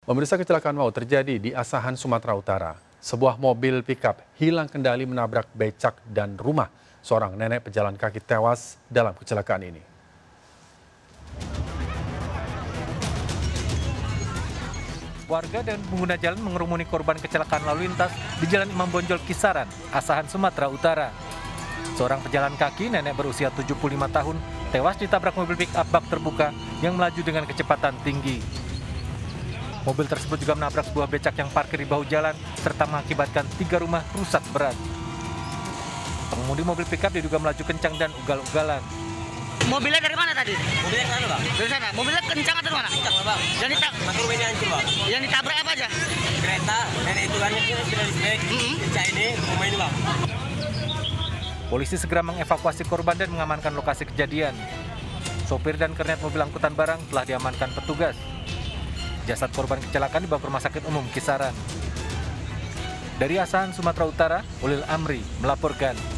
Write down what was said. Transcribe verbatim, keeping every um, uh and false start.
Pemirsa, kecelakaan maut terjadi di Asahan, Sumatera Utara. Sebuah mobil pickup hilang kendali menabrak becak dan rumah. Seorang nenek pejalan kaki tewas dalam kecelakaan ini. Warga dan pengguna jalan mengerumuni korban kecelakaan lalu lintas di Jalan Imam Bonjol, Kisaran, Asahan, Sumatera Utara. Seorang pejalan kaki nenek berusia tujuh puluh lima tahun tewas ditabrak mobil pickup bak terbuka yang melaju dengan kecepatan tinggi. Mobil tersebut juga menabrak sebuah becak yang parkir di bahu jalan serta mengakibatkan tiga rumah rusak berat. Pengemudi mobil pickup diduga melaju kencang dan ugal-ugalan. Mobilnya dari mana tadi? Mobilnya ke sana, Bang. Dari sana. Mobilnya kencang atau mana? Kencang lah, Bang. Yang, ditab Motor ini hancur, Bang. yang ditabrak apa aja? Kereta, nenek itu kan yang sudah dispek. Becak ini, rumah ini, Bang. Polisi segera mengevakuasi korban dan mengamankan lokasi kejadian. Sopir dan kernet mobil angkutan barang telah diamankan petugas. Jasad korban kecelakaan dibawa ke Rumah Sakit Umum Kisaran. Dari Asahan, Sumatera Utara, Ulil Amri melaporkan.